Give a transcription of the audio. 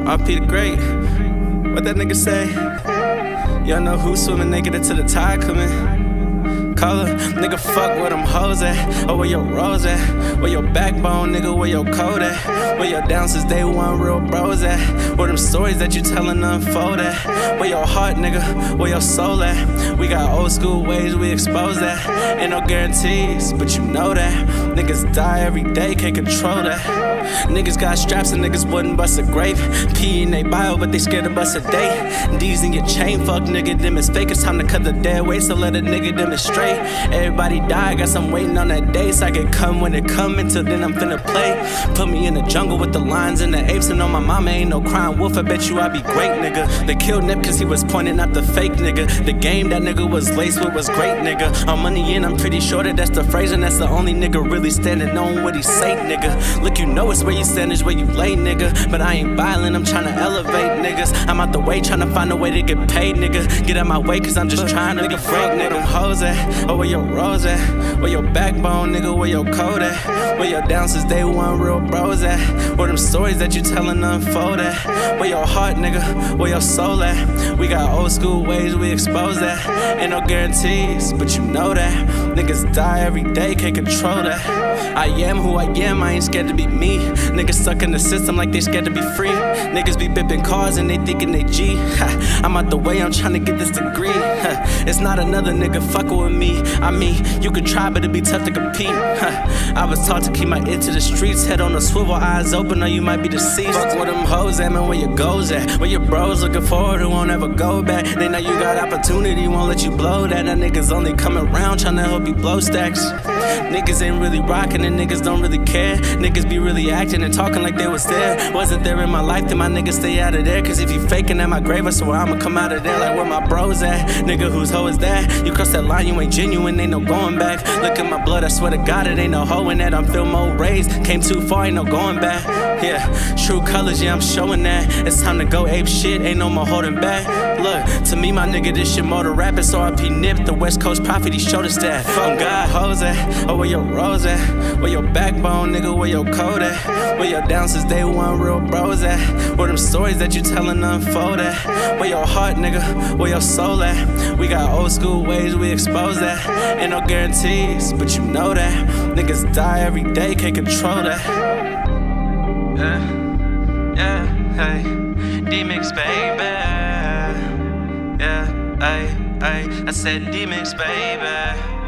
RP the Great. What that nigga say? Y'all know who's swimming naked until the tide coming. Color, nigga, fuck where them hoes at, or where your rose at, where your backbone, nigga, where your code at, where your down since day one real bros at, where them stories that you tellin' unfold at, where your heart, nigga, where your soul at. We got old school ways, we expose that. Ain't no guarantees, but you know that. Niggas die every day, can't control that. Niggas got straps and niggas wouldn't bust a grape. P in they bio, but they scared to bust a date. D's in your chain, fuck nigga, them is fake. It's time to cut the dead weight, so let a nigga demonstrate. Everybody die, guess I'm waiting on that day, so I can come when it come. Until then I'm finna play. Put me in the jungle with the lions and the apes, and on my mama ain't no crying wolf. I bet you I be great, nigga. They killed Nip cause he was pointing at the fake nigga. The game that nigga was laced with was great, nigga. On money in, I'm pretty sure that that's the phrase, and that's the only nigga really standing on what he say, nigga. Look, you know it's where you stand is where you lay, nigga. But I ain't violent, I'm tryna elevate niggas. I'm out the way tryna find a way to get paid, nigga. Get out my way cause I'm just trying to be great, nigga. Hoes at, or where your rose at, where your backbone, nigga, where your code at, where your down since day one real bros at, where them stories that you tellin' unfold at, where your heart, nigga, where your soul at. We got old school ways, we expose that. Ain't no guarantees, but you know that. Niggas die every day, can't control that. I am who I am, I ain't scared to be me. Niggas stuck in the system like they scared to be free. Niggas be bipping cars and they thinking they G. I'm out the way, I'm tryna get this degree. It's not another nigga fucking with me. I mean, you could try, but it'd be tough to compete. I was taught to keep my ear to the streets, head on a swivel, eyes open, or you might be deceased. Fuck where them hoes at, man, where your goals at, where your bros looking forward who won't ever go back. They know you got opportunity, won't let you blow that. That niggas only coming around tryna help you blow stacks. Niggas ain't really rocking and niggas don't really care. Niggas be really acting and talking like they was there. Wasn't there in my life, then my niggas stay out of there. Cause if you faking at my grave, I swear I'ma come out of there like where my bros at. Nigga, whose hoe is that? You cross that line, you ain't genuine, ain't no going back. Look at my blood, I swear to God, it ain't no hoe in that. I'm Phil Mo raised, came too far, ain't no going back. Yeah, true colors, yeah, I'm showing that. It's time to go ape shit, ain't no more holding back. Look, to me, my nigga, this shit more to rap. It's RP Nip, the West Coast prophet, he showed us that. Fuck God, hoes at, or where your rose at, where your backbone, nigga, where your code at, where your down since day one real bros at, where them stories that you tellin' unfold at, where your heart, nigga, where your soul at. We got old school ways, we expose that. Ain't no guarantees, but you know that. Niggas die every day, can't control that. Yeah, hey, D-Mix, baby. Yeah, I said D-Mix, baby.